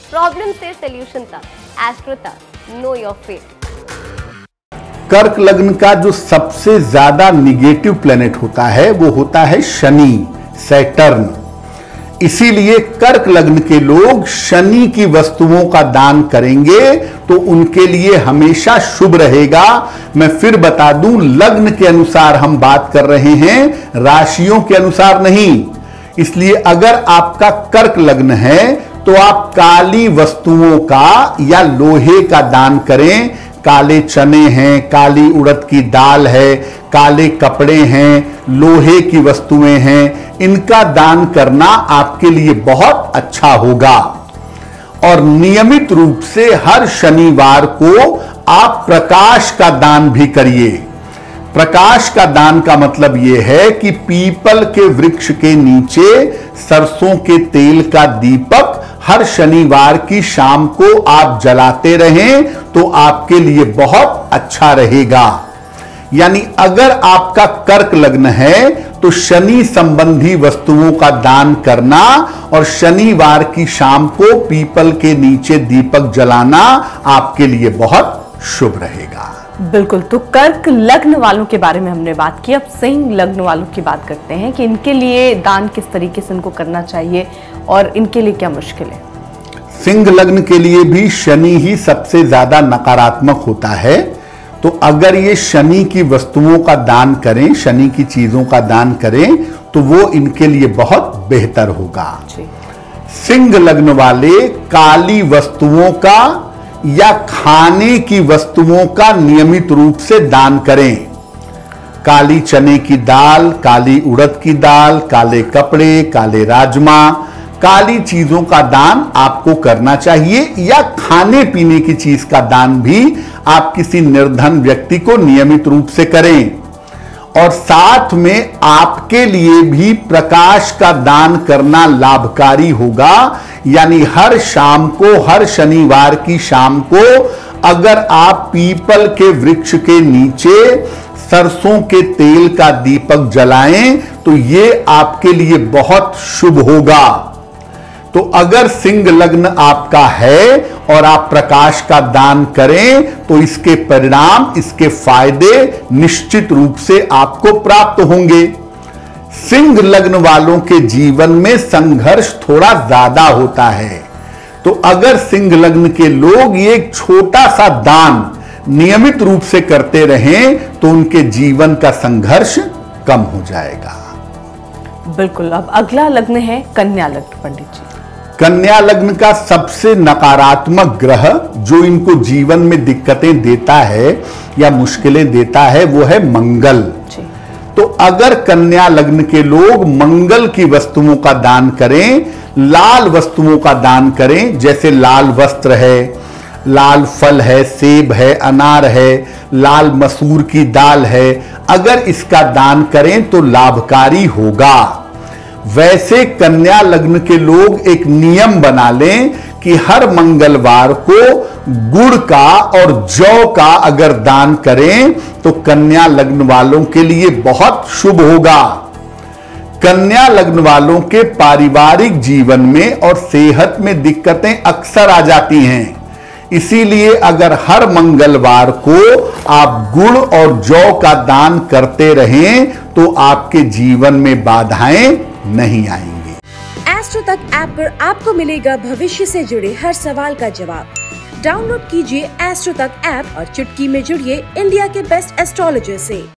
Problem से solution तक, astro तक, नो योर फेट। कर्क लग्न का जो सबसे ज्यादा निगेटिव प्लेनेट होता है वो होता है शनि, सैटर्न। इसीलिए कर्क लग्न के लोग शनि की वस्तुओं का दान करेंगे तो उनके लिए हमेशा शुभ रहेगा। मैं फिर बता दूं, लग्न के अनुसार हम बात कर रहे हैं, राशियों के अनुसार नहीं। इसलिए अगर आपका कर्क लग्न है तो आप काली वस्तुओं का या लोहे का दान करें। काले चने हैं, काली उड़द की दाल है, काले कपड़े हैं, लोहे की वस्तुएं हैं, इनका दान करना आपके लिए बहुत अच्छा होगा। और नियमित रूप से हर शनिवार को आप प्रकाश का दान भी करिए। प्रकाश का दान का मतलब यह है कि पीपल के वृक्ष के नीचे सरसों के तेल का दीपक हर शनिवार की शाम को आप जलाते रहें तो आपके लिए बहुत अच्छा रहेगा। यानी अगर आपका कर्क लग्न है तो शनि संबंधी वस्तुओं का दान करना और शनिवार की शाम को पीपल के नीचे दीपक जलाना आपके लिए बहुत शुभ रहेगा। बिल्कुल, तो कर्क लग्न वालों के बारे में हमने बात की। अब सिंह लग्न वालों की बात करते हैं कि इनके लिए दान किस तरीके से इनको करना चाहिए और इनके लिए क्या मुश्किल है। सिंह लग्न के लिए भी शनि ही सबसे ज्यादा नकारात्मक होता है। तो अगर ये शनि की वस्तुओं का दान करें, शनि की चीजों का दान करें तो वो इनके लिए बहुत बेहतर होगा। सिंह लग्न वाले काली वस्तुओं का या खाने की वस्तुओं का नियमित रूप से दान करें। काली चने की दाल, काली उड़द की दाल, काले कपड़े, काले राजमा, काली चीजों का दान आपको करना चाहिए। या खाने पीने की चीज का दान भी आप किसी निर्धन व्यक्ति को नियमित रूप से करें। और साथ में आपके लिए भी प्रकाश का दान करना लाभकारी होगा। यानी हर शाम को, हर शनिवार की शाम को अगर आप पीपल के वृक्ष के नीचे सरसों के तेल का दीपक जलाएं तो ये आपके लिए बहुत शुभ होगा। तो अगर सिंह लग्न आपका है और आप प्रकाश का दान करें तो इसके परिणाम, इसके फायदे निश्चित रूप से आपको प्राप्त होंगे। सिंह लग्न वालों के जीवन में संघर्ष थोड़ा ज्यादा होता है। तो अगर सिंह लग्न के लोग ये एक छोटा सा दान नियमित रूप से करते रहें तो उनके जीवन का संघर्ष कम हो जाएगा। बिल्कुल। अब अगला लग्न है कन्या लग्न, पंडित जी। कन्या लग्न का सबसे नकारात्मक ग्रह जो इनको जीवन में दिक्कतें देता है या मुश्किलें देता है वो है मंगल। तो अगर कन्या लग्न के लोग मंगल की वस्तुओं का दान करें, लाल वस्तुओं का दान करें, जैसे लाल वस्त्र है, लाल फल है, सेब है, अनार है, लाल मसूर की दाल है, अगर इसका दान करें तो लाभकारी होगा। वैसे कन्या लग्न के लोग एक नियम बना लें कि हर मंगलवार को गुड़ का और जौ का अगर दान करें तो कन्या लग्न वालों के लिए बहुत शुभ होगा। कन्या लग्न वालों के पारिवारिक जीवन में और सेहत में दिक्कतें अक्सर आ जाती हैं। इसीलिए अगर हर मंगलवार को आप गुड़ और जौ का दान करते रहें तो आपके जीवन में बाधाएं नहीं आएंगी। एस्ट्रो तक ऐप पर आपको मिलेगा भविष्य से जुड़े हर सवाल का जवाब। डाउनलोड कीजिए एस्ट्रो तक ऐप और चुटकी में जुड़िए इंडिया के बेस्ट एस्ट्रोलॉजर से।